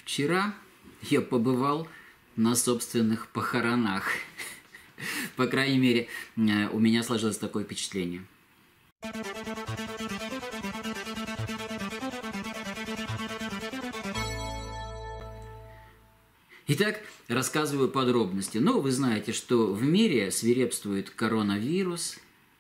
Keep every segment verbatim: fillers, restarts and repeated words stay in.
Вчера я побывал на собственных похоронах. По крайней мере, у меня сложилось такое впечатление. Итак, рассказываю подробности. Ну, вы знаете, что в мире свирепствует коронавирус.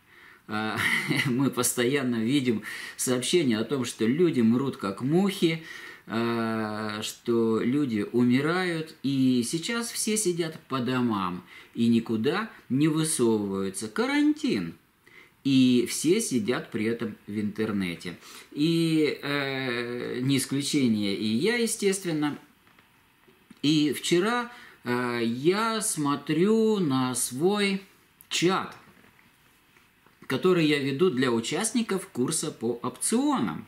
Мы постоянно видим сообщения о том, что люди мрут как мухи, что люди умирают, и сейчас все сидят по домам и никуда не высовываются. Карантин. И все сидят при этом в интернете. И э, не исключение и я, естественно. И вчера э, я смотрю на свой чат, который я веду для участников курса по опционам.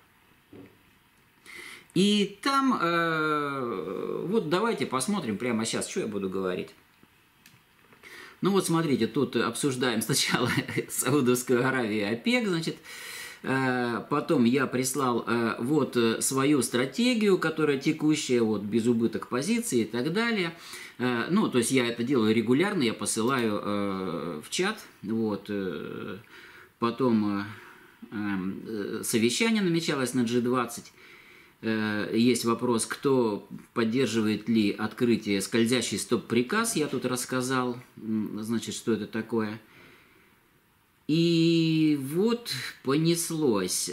И там, э, вот давайте посмотрим прямо сейчас, что я буду говорить. Ну вот смотрите, тут обсуждаем сначала Саудовскую Аравию, ОПЕК, значит, э, потом я прислал э, вот свою стратегию, которая текущая, вот без убыток позиций и так далее. Э, ну, то есть я это делаю регулярно, я посылаю э, в чат, вот, э, потом э, э, совещание намечалось на джи двадцать. Есть вопрос, кто поддерживает ли открытие скользящий стоп-приказ, я тут рассказал, значит, что это такое. И вот понеслось.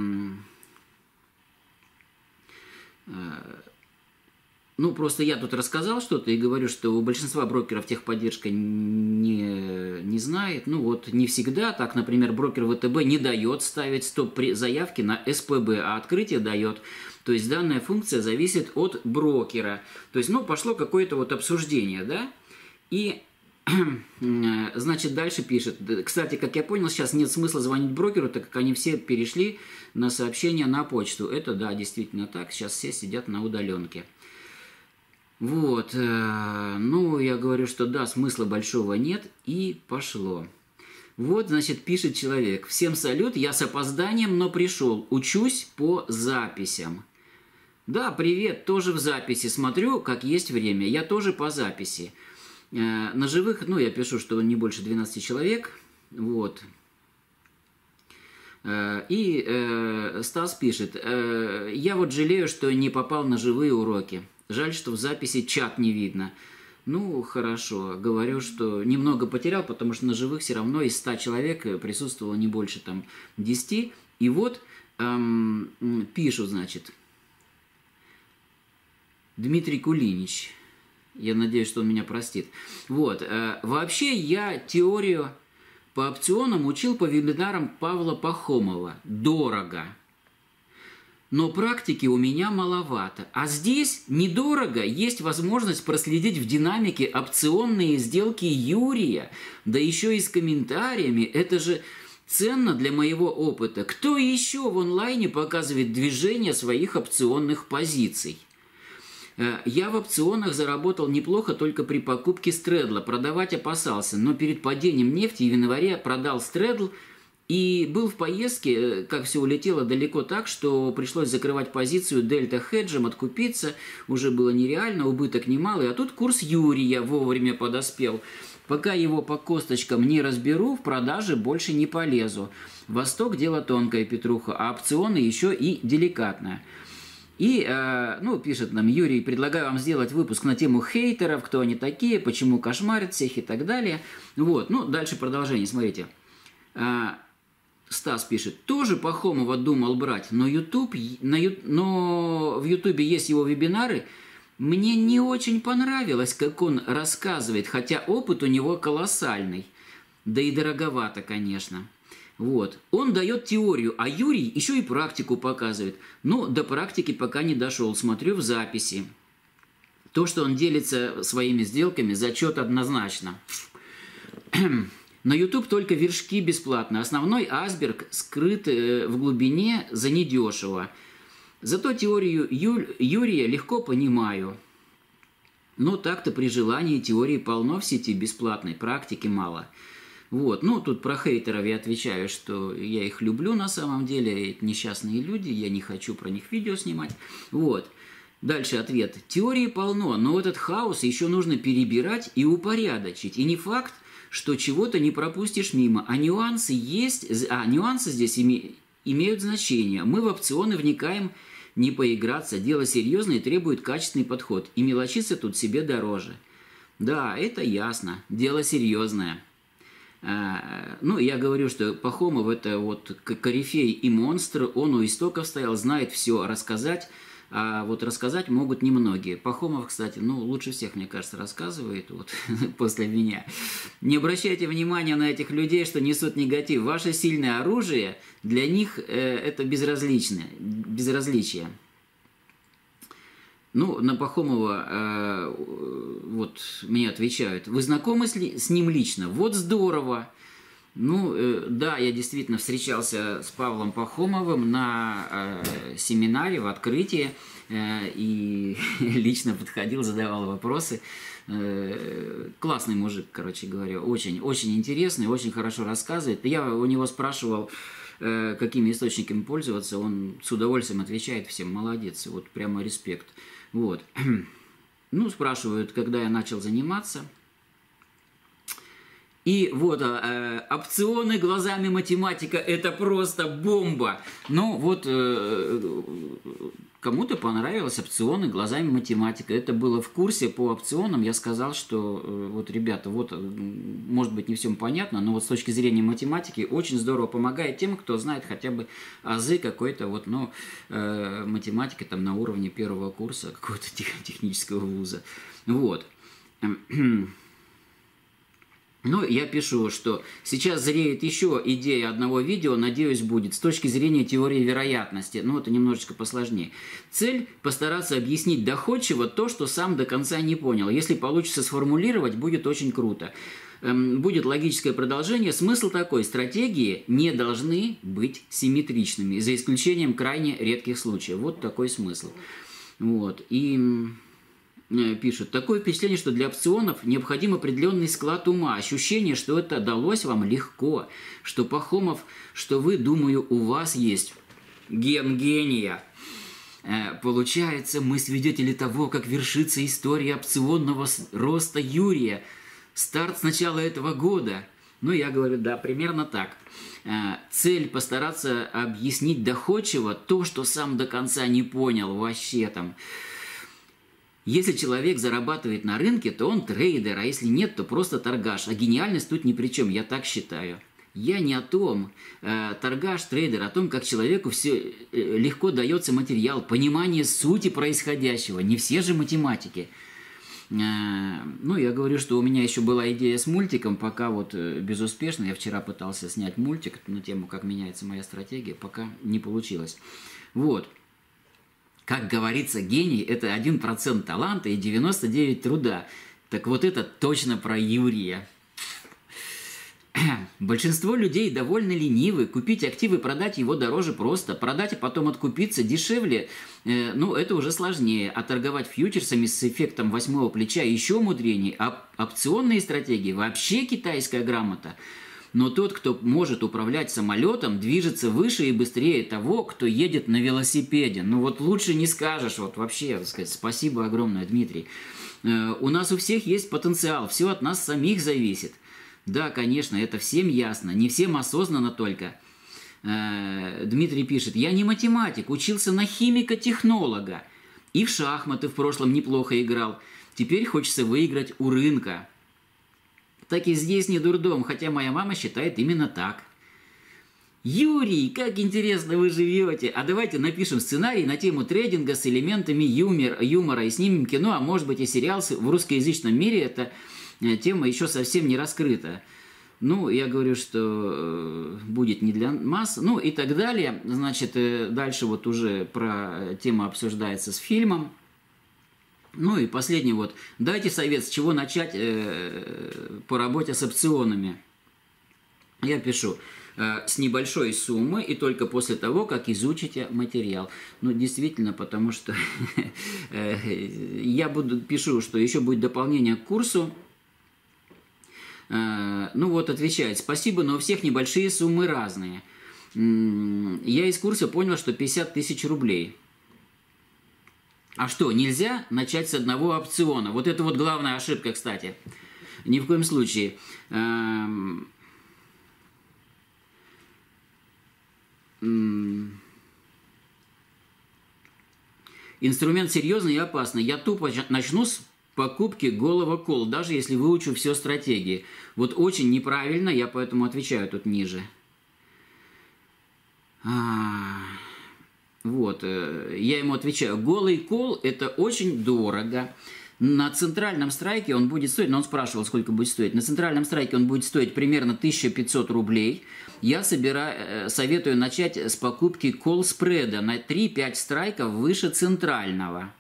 Ну, просто я тут рассказал что-то и говорю, что у большинства брокеров техподдержка не, не знает. Ну вот, не всегда. Так, например, брокер ВТБ не дает ставить стоп-заявки на СПБ, а открытие дает. То есть данная функция зависит от брокера. То есть, ну, пошло какое-то вот обсуждение, да? И, значит, дальше пишет. Кстати, как я понял, сейчас нет смысла звонить брокеру, так как они все перешли на сообщения на почту. Это, да, действительно так. Сейчас все сидят на удаленке. Вот, ну, я говорю, что да, смысла большого нет, и пошло. Вот, значит, пишет человек. Всем салют, я с опозданием, но пришел. Учусь по записям. Да, привет, тоже в записи. Смотрю, как есть время. Я тоже по записи. На живых, ну, я пишу, что не больше двенадцати человек. Вот. И э, Стас пишет. Э, я вот жалею, что не попал на живые уроки. Жаль, что в записи чат не видно. Ну, хорошо. Говорю, что немного потерял, потому что на живых все равно из ста человек присутствовало не больше там десяти. И вот эм, пишут, значит, Дмитрий Кулинич. Я надеюсь, что он меня простит. Вот. Э, вообще я теорию по опционам учил по вебинарам Павла Пахомова. Дорого. Но практики у меня маловато. А здесь недорого, есть возможность проследить в динамике опционные сделки Юрия, да еще и с комментариями. Это же ценно для моего опыта. Кто еще в онлайне показывает движение своих опционных позиций? Я в опционах заработал неплохо только при покупке Стредла. Продавать опасался, но перед падением нефти в январе продал Стредл. И был в поездке, как все улетело далеко так, что пришлось закрывать позицию дельта-хеджем, откупиться. Уже было нереально, убыток немалый. А тут курс Юрия вовремя подоспел. Пока его по косточкам не разберу, в продаже больше не полезу. Восток – дело тонкое, Петруха, а опционы еще и деликатное. И, э, ну, пишет нам Юрий, предлагаю вам сделать выпуск на тему хейтеров, кто они такие, почему кошмарят всех и так далее. Вот, ну, дальше продолжение, смотрите. Стас пишет, тоже Пахомова думал брать, но, YouTube, на, но в Ютубе есть его вебинары. Мне не очень понравилось, как он рассказывает, хотя опыт у него колоссальный. Да и дороговато, конечно. Вот. Он дает теорию, а Юрий еще и практику показывает. Но до практики пока не дошел, смотрю в записи. То, что он делится своими сделками, зачет однозначно. На YouTube только вершки бесплатно. Основной айсберг скрыт в глубине за недешево. Зато теорию Ю... Юрия легко понимаю. Но так-то при желании теории полно в сети бесплатной, практики мало. Вот. Ну, тут про хейтеров я отвечаю, что я их люблю на самом деле. Это несчастные люди, я не хочу про них видео снимать. Вот. Дальше ответ. Теории полно, но этот хаос еще нужно перебирать и упорядочить. И не факт, что чего-то не пропустишь мимо. А нюансы есть, а нюансы здесь име, имеют значение. Мы в опционы вникаем не поиграться. Дело серьезное и требует качественный подход. И мелочиться тут себе дороже. Да, это ясно. Дело серьезное. А, ну, я говорю, что Пахомов это вот корифей и монстр. Он у истоков стоял, знает все рассказать. А вот рассказать могут немногие. Пахомов, кстати, ну, лучше всех, мне кажется, рассказывает вот, после меня. Не обращайте внимания на этих людей, что несут негатив. Ваше сильное оружие для них э, это безразличное, безразличие. Ну, на Пахомова э, вот мне отвечают. Вы знакомы с, ли, с ним лично? Вот здорово. Ну, э, да, я действительно встречался с Павлом Пахомовым на э, семинаре в открытии э, и лично подходил, задавал вопросы. Э, классный мужик, короче говоря, очень, очень интересный, очень хорошо рассказывает. Я у него спрашивал, э, какими источниками пользоваться, он с удовольствием отвечает всем, молодец, вот прямо респект. Вот. Ну, спрашивают, когда я начал заниматься. И вот, э, опционы глазами математика – это просто бомба. Ну, вот, э, кому-то понравилось опционы глазами математика. Это было в курсе по опционам. Я сказал, что, э, вот, ребята, вот, может быть, не всем понятно, но вот с точки зрения математики очень здорово помогает тем, кто знает хотя бы азы какой-то, вот, ну, э, математики там на уровне первого курса какого-то технического вуза. Вот. Ну, я пишу, что сейчас зреет еще идея одного видео, надеюсь, будет с точки зрения теории вероятности. Ну, это немножечко посложнее. Цель – постараться объяснить доходчиво то, что сам до конца не понял. Если получится сформулировать, будет очень круто. Эм, будет логическое продолжение. Смысл такой – стратегии не должны быть симметричными, за исключением крайне редких случаев. Вот такой смысл. Вот. И... пишут, такое впечатление, что для опционов необходим определенный склад ума, ощущение, что это далось вам легко, что Пахомов, что вы, думаю, у вас есть ген гения. Получается, мы свидетели того, как вершится история опционного роста Юрия. Старт с начала этого года. Ну, я говорю, да, примерно так. Цель постараться объяснить доходчиво то, что сам до конца не понял вообще там. Если человек зарабатывает на рынке, то он трейдер, а если нет, то просто торгаш. А гениальность тут ни при чем, я так считаю. Я не о том, э, торгаш, трейдер, о том, как человеку все э, легко дается материал, понимание сути происходящего. Не все же математики. Э, ну, я говорю, что у меня еще была идея с мультиком, пока вот э, безуспешно. Я вчера пытался снять мультик на тему, как меняется моя стратегия, пока не получилось. Вот. Как говорится, гений – это один процент таланта и девяносто девять процентов труда. Так вот это точно про Юрия. Большинство людей довольно ленивы. Купить актив и продать его дороже просто. Продать, а потом откупиться дешевле, э, ну, это уже сложнее. А торговать фьючерсами с эффектом восьмого плеча еще мудренее. А опционные стратегии – вообще китайская грамота. Но тот, кто может управлять самолетом, движется выше и быстрее того, кто едет на велосипеде. Ну вот лучше не скажешь, вот вообще, так сказать, спасибо огромное, Дмитрий. Э, у нас у всех есть потенциал, все от нас самих зависит. Да, конечно, это всем ясно, не всем осознанно только. Э, Дмитрий пишет, я не математик, учился на химика-технолога. И в шахматы в прошлом неплохо играл. Теперь хочется выиграть у рынка. Так и здесь не дурдом, хотя моя мама считает именно так. Юрий, как интересно вы живете. А давайте напишем сценарий на тему трейдинга с элементами юмор, юмора и снимем кино, а может быть и сериал в русскоязычном мире. Эта тема еще совсем не раскрыта. Ну, я говорю, что будет не для масс, ну и так далее. Значит, дальше вот уже про тема обсуждается с фильмом. Ну и последний вот. Дайте совет, с чего начать э, по работе с опционами. Я пишу. Э, с небольшой суммы и только после того, как изучите материал. Ну, действительно, потому что э, я буду, пишу, что еще будет дополнение к курсу. Э, ну вот, отвечает. Спасибо, но у всех небольшие суммы разные. Я из курса понял, что пятьдесят тысяч рублей. А что, нельзя начать с одного опциона? Вот это вот главная ошибка, кстати. Ни в коем случае. Эм... Инструмент серьезный и опасный. Я тупо начну с покупки голого кол, даже если выучу все стратегии. Вот очень неправильно, я поэтому отвечаю тут ниже. А, вот, я ему отвечаю. Голый кол – это очень дорого. На центральном страйке он будет стоить, но он спрашивал, сколько будет стоить. На центральном страйке он будет стоить примерно тысяча пятьсот рублей. Я собираю, советую начать с покупки колл-спреда на три-пять страйков выше центрального.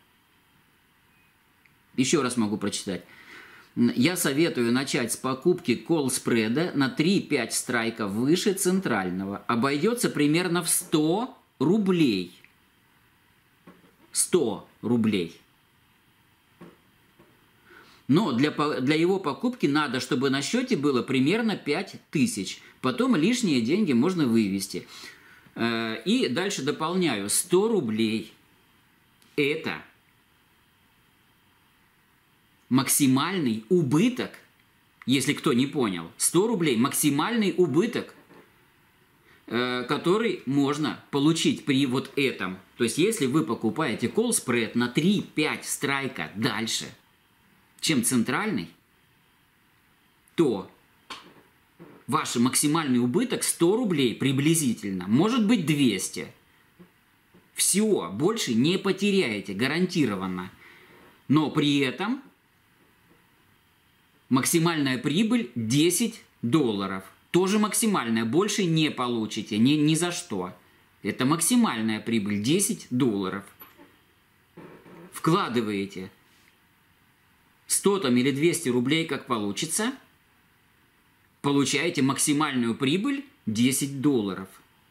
Еще раз могу прочитать. Я советую начать с покупки колл-спреда на три-пять страйков выше центрального. Обойдется примерно в сто рублей. сто рублей. Но для, для его покупки надо, чтобы на счете было примерно пять тысяч. Потом лишние деньги можно вывести. И дальше дополняю. сто рублей – это максимальный убыток, если кто не понял. сто рублей – максимальный убыток, который можно получить при вот этом. То есть, если вы покупаете колл-спред на три-пять страйка дальше, чем центральный, то ваш максимальный убыток сто рублей приблизительно, может быть двести. Все, больше не потеряете, гарантированно. Но при этом максимальная прибыль десять долларов. Тоже максимальная, больше не получите, ни, ни за что. Это максимальная прибыль десять долларов. Вкладываете сто там или двести рублей, как получится, получаете максимальную прибыль десять долларов.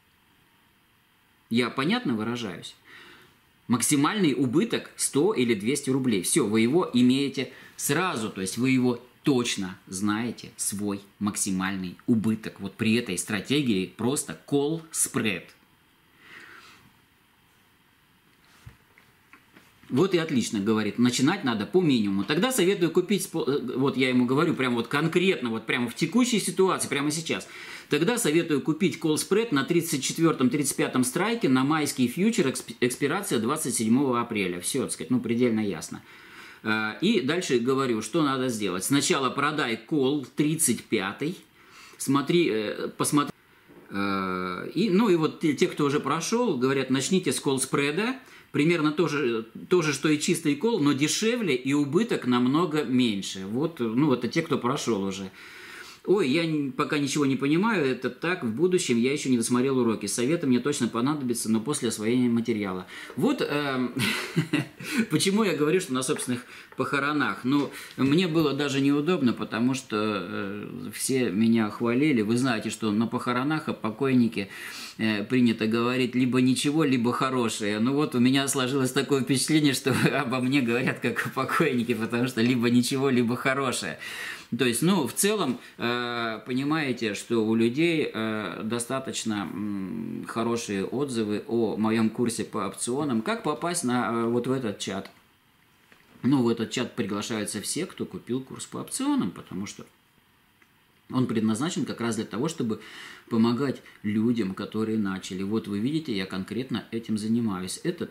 Я понятно выражаюсь? Максимальный убыток сто или двести рублей. Все, вы его имеете сразу, то есть вы его точно знаете, свой максимальный убыток. Вот при этой стратегии просто call spread. Вот и отлично, говорит, начинать надо по минимуму. Тогда советую купить, вот я ему говорю, прямо вот конкретно, вот прямо в текущей ситуации, прямо сейчас. Тогда советую купить call spread на тридцать четвёртом — тридцать пятом страйке на майский фьючер, экспирация двадцать седьмого апреля. Все, так сказать, ну предельно ясно. И дальше говорю, что надо сделать. Сначала продай call тридцать пятый, смотри, посмотри. И, ну и вот те, кто уже прошел, говорят, начните с call spread. Примерно то же, то же, что и чистый кол, но дешевле и убыток намного меньше. Вот, ну, это те, кто прошел уже. Ой, я пока ничего не понимаю, это так, в будущем я еще не досмотрел уроки. Советы мне точно понадобятся, но после освоения материала. Вот э, почему я говорю, что на собственных похоронах. Ну, мне было даже неудобно, потому что э, все меня хвалили. Вы знаете, что на похоронах о покойнике э, принято говорить либо ничего, либо хорошее. Ну вот у меня сложилось такое впечатление, что обо мне говорят как о покойнике, потому что либо ничего, либо хорошее. То есть, ну, в целом, э, понимаете, что у людей э, достаточно м, хорошие отзывы о моем курсе по опционам. Как попасть на э, вот в этот чат? Ну, в этот чат приглашаются все, кто купил курс по опционам, потому что он предназначен как раз для того, чтобы помогать людям, которые начали. Вот вы видите, я конкретно этим занимаюсь. Этот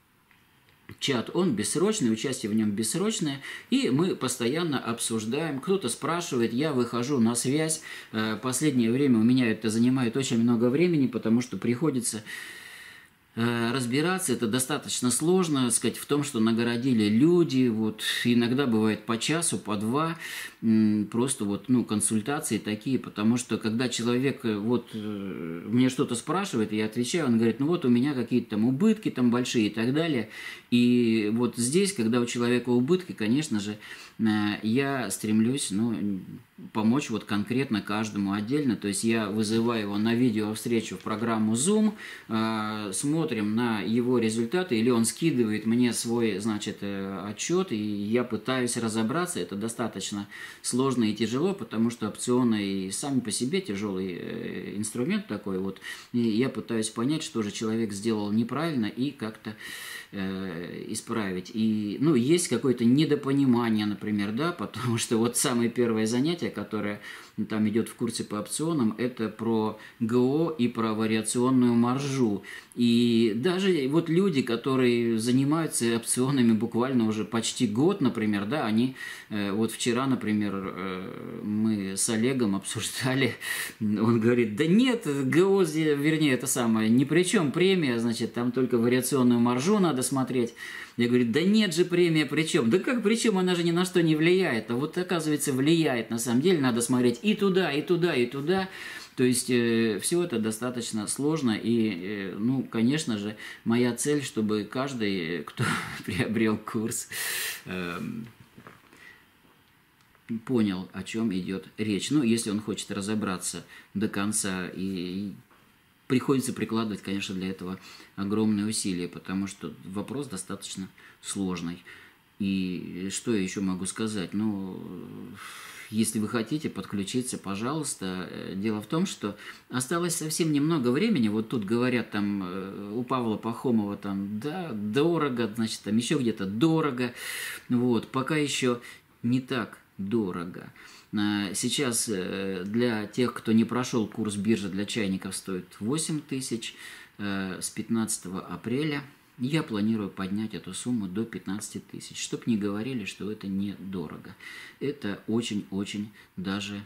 чат, он бессрочный, участие в нем бессрочное, и мы постоянно обсуждаем. Кто-то спрашивает, я выхожу на связь. Последнее время у меня это занимает очень много времени, потому что приходится разбираться, это достаточно сложно, сказать, в том, что нагородили люди, вот, иногда бывает по часу, по два, просто вот, ну, консультации такие, потому что, когда человек, вот, мне что-то спрашивает, я отвечаю, он говорит, ну, вот, у меня какие-то там убытки там большие и так далее, и вот здесь, когда у человека убытки, конечно же, я стремлюсь, ну, помочь вот конкретно каждому отдельно, то есть я вызываю его на видео-встречу в программу Zoom, э, смотрим на его результаты, или он скидывает мне свой, значит, э, отчет, и я пытаюсь разобраться, это достаточно сложно и тяжело, потому что опционы и сами по себе тяжелый э, инструмент такой, вот, и я пытаюсь понять, что же человек сделал неправильно, и как-то э, исправить. И, ну, есть какое-то недопонимание, например, да, потому что вот самое первое занятие, которое там идет в курсе по опционам, это про ГО и про вариационную маржу. И даже вот люди, которые занимаются опционами буквально уже почти год, например, да, они, э, вот вчера, например, э, мы с Олегом обсуждали, он говорит, да нет, ГО, вернее, это самое, ни при чем премия, значит, там только вариационную маржу надо смотреть. Я говорю, да нет же премия при чем? Да как при чем? Она же ни на что не влияет. А вот оказывается влияет. На самом деле надо смотреть и туда, и туда, и туда. То есть э, все это достаточно сложно. И, э, ну, конечно же, моя цель, чтобы каждый, кто приобрел курс, э, понял, о чем идет речь. Ну, если он хочет разобраться до конца, и приходится прикладывать, конечно, для этого огромные усилия, потому что вопрос достаточно сложный. И что я еще могу сказать? Ну, если вы хотите подключиться, пожалуйста. Дело в том, что осталось совсем немного времени. Вот тут говорят там у Павла Пахомова там, да, дорого, значит, там еще где-то дорого. Вот, пока еще не так дорого. Сейчас для тех, кто не прошел курс биржи для чайников, стоит восемь тысяч. С пятнадцатого апреля я планирую поднять эту сумму до пятнадцати тысяч. Чтоб не говорили, что это недорого. Это очень-очень даже,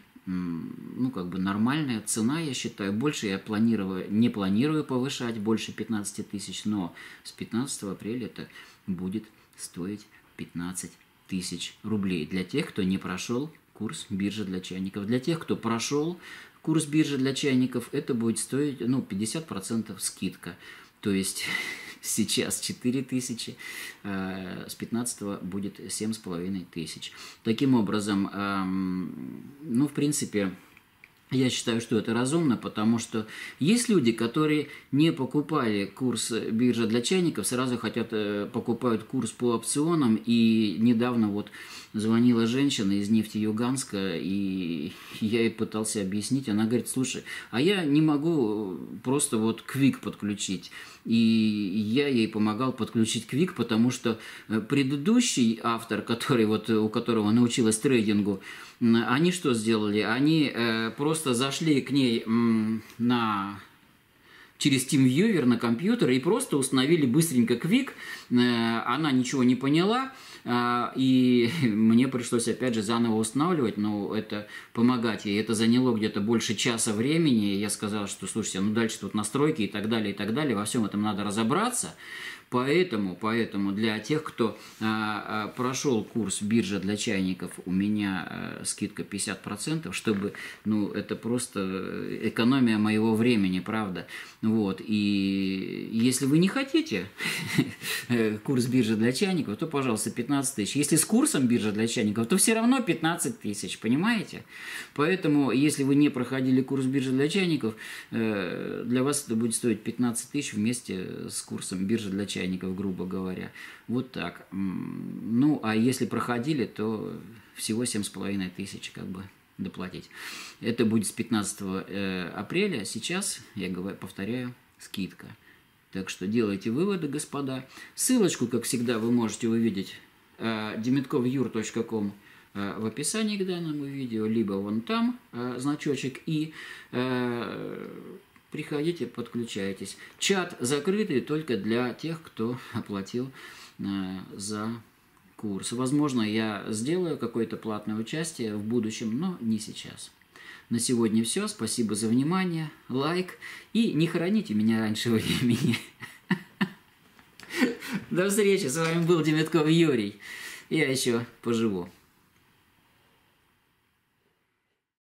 ну, как бы нормальная цена, я считаю. Больше я планирую, не планирую повышать, больше пятнадцати тысяч, но с пятнадцатого апреля это будет стоить пятнадцать тысяч рублей для тех, кто не прошел курс биржи для чайников. Для тех, кто прошел курс биржи для чайников, это будет стоить, ну, пятьдесят процентов скидка. То есть сейчас четыре тысячи, э, с пятнадцатого будет семь с половиной тысяч. Таким образом, э, ну, в принципе, я считаю, что это разумно, потому что есть люди, которые не покупали курс биржа для чайников, сразу хотят покупают курс по опционам. И недавно вот звонила женщина из Нефтеюганска, и я ей пытался объяснить. Она говорит, слушай, а я не могу просто вот Квик подключить. И я ей помогал подключить Квик, потому что предыдущий автор, который вот, у которого научилась трейдингу, они что сделали? Они э, просто зашли к ней м, на... через TeamViewer на компьютер и просто установили быстренько Квик. Э, она ничего не поняла, э, и мне пришлось опять же заново устанавливать, но это помогать ей. Это заняло где-то больше часа времени. Я сказал, что, слушайте, ну дальше тут настройки и так далее, и так далее. Во всем этом надо разобраться. Поэтому, поэтому для тех, кто а, а, прошел курс биржа для чайников, у меня а, скидка пятьдесят процентов, чтобы, ну, это просто экономия моего времени, правда. Вот, и если вы не хотите курс биржи для чайников, то, пожалуйста, пятнадцать тысяч. Если с курсом биржа для чайников, то все равно пятнадцать тысяч, понимаете? Поэтому, если вы не проходили курс биржи для чайников, для вас это будет стоить пятнадцать тысяч вместе с курсом биржи для чайников, грубо говоря. Вот так. Ну, а если проходили, то всего семь с половиной тысяч, как бы, доплатить. Это будет с пятнадцатого апреля. Сейчас, я говорю, повторяю, скидка. Так что делайте выводы, господа. Ссылочку, как всегда, вы можете увидеть демитков юр точка ком в описании к данному видео, либо вон там значочек и... Приходите, подключайтесь. Чат закрытый только для тех, кто оплатил э, за курс. Возможно, я сделаю какое-то платное участие в будущем, но не сейчас. На сегодня все. Спасибо за внимание. Лайк. И не хороните меня раньше времени. До встречи. С вами был Демитков Юрий. Я еще поживу.